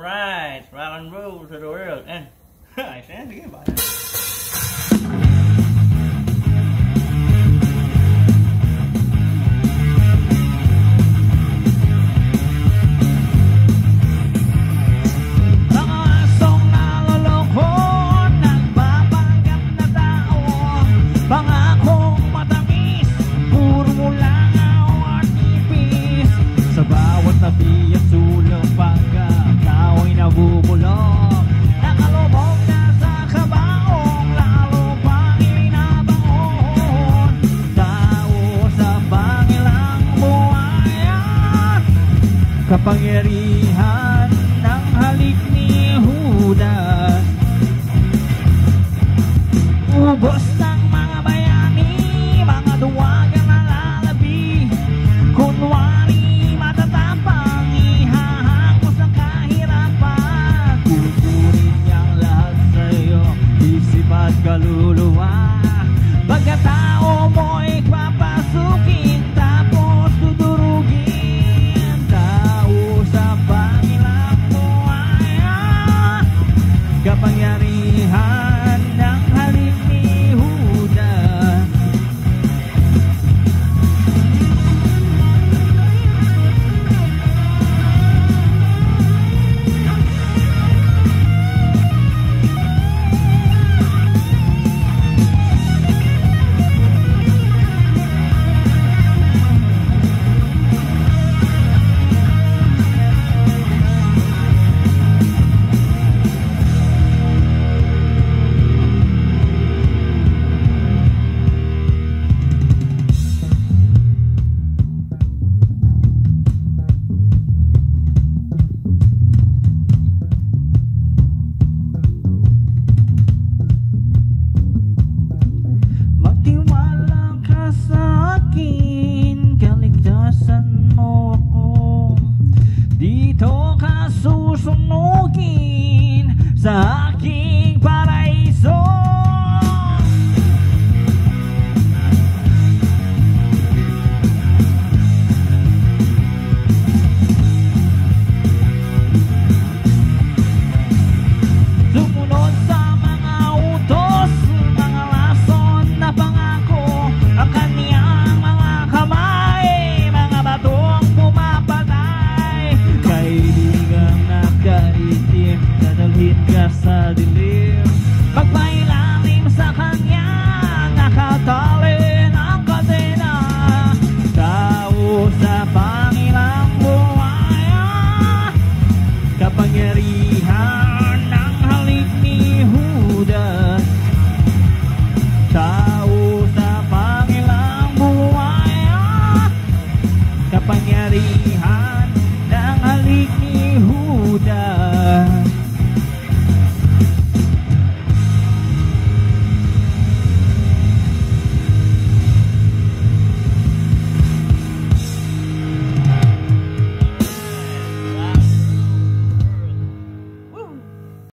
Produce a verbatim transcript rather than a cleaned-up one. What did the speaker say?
right, rock and roll to the world. And I stand again by that. Kapangyarihan ng halik ni Judas, ubos ng mga bayani, mga duwagang nalalabi, kunwari matatapang, ihahangos ang kahirapan, kukunin niyang lahat sa'yo, isip at kaluluwa, pagkatao mo'y papasukin, tapos dudurugin. Kapangyarihan ng halik ni Judas, dito ka susunugin sa aking paraiso. Sumunod sa mga utos, mga lason na pangako, ang kaniyang mga kamay, mga batong pumapatay. Kaibigang nakaitim, dadalhin ka sa dilim, magpailalim sa kanya, nakatali ng kadena. Tao sa pangilang buhay, kapangyarihan ng halik ni